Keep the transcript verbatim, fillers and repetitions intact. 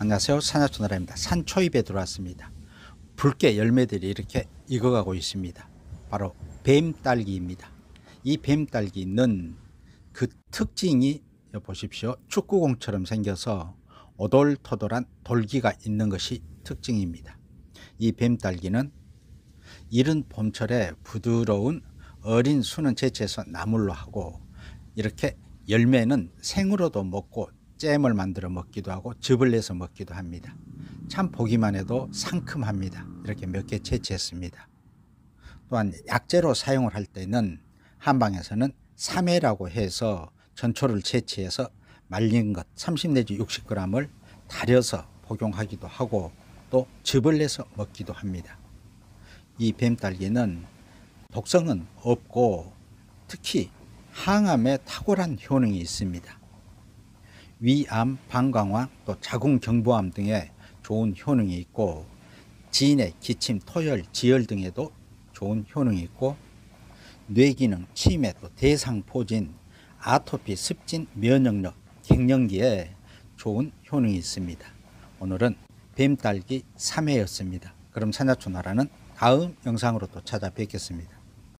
안녕하세요. 산야초나라입니다. 산초입에 들어왔습니다. 붉게 열매들이 이렇게 익어가고 있습니다. 바로 뱀딸기입니다. 이 뱀딸기는 그 특징이 보십시오. 축구공처럼 생겨서 오돌토돌한 돌기가 있는 것이 특징입니다. 이 뱀딸기는 이른 봄철에 부드러운 어린 순은 채취해서 나물로 하고, 이렇게 열매는 생으로도 먹고 잼을 만들어 먹기도 하고 즙을 내서 먹기도 합니다. 참 보기만 해도 상큼합니다. 이렇게 몇 개 채취했습니다. 또한 약재로 사용을 할 때는 한방에서는 삼회라고 해서 전초를 채취해서 말린 것 삼십 내지 육십 그램을 달여서 복용하기도 하고 또 즙을 내서 먹기도 합니다. 이 뱀딸기는 독성은 없고 특히 항암에 탁월한 효능이 있습니다. 위암, 방광암, 또 자궁경부암 등에 좋은 효능이 있고, 진해, 기침, 토열, 지열 등에도 좋은 효능이 있고, 뇌기능, 치매, 또 대상포진, 아토피, 습진, 면역력, 갱년기에 좋은 효능이 있습니다. 오늘은 뱀딸기 삼회였습니다. 그럼 산야초나라는 다음 영상으로 또 찾아뵙겠습니다.